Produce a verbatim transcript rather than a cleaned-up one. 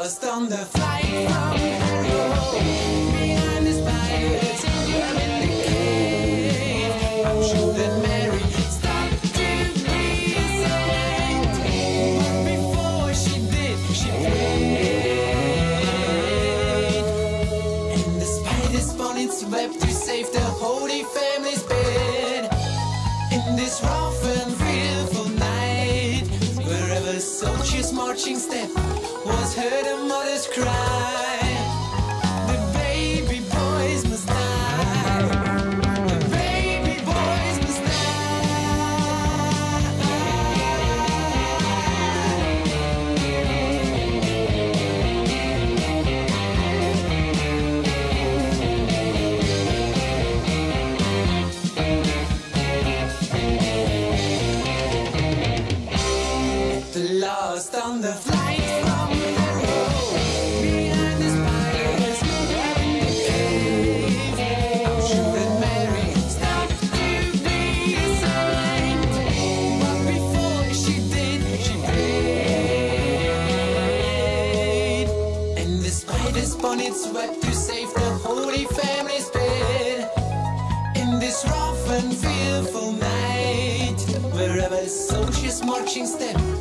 lost on the flight from Harrow. Behind the spiders, we're in the cave. I'm sure that Mary stopped to be a saint, but before she did, she prayed. And the spider spun its web to save the Holy Family's bed. In this rough and fearful night, wherever soldiers' marching step was heard a mother's cry. The baby boys must die. The baby boys must lost on the flight from Harrow. Behind the spiders, we're in the cave. I'm sure that Mary stopped to be a saint, but before she did, she prayed. And the spider spun its web to save the Holy Family's bed. In this rough and fearful night, wherever soldiers' marching step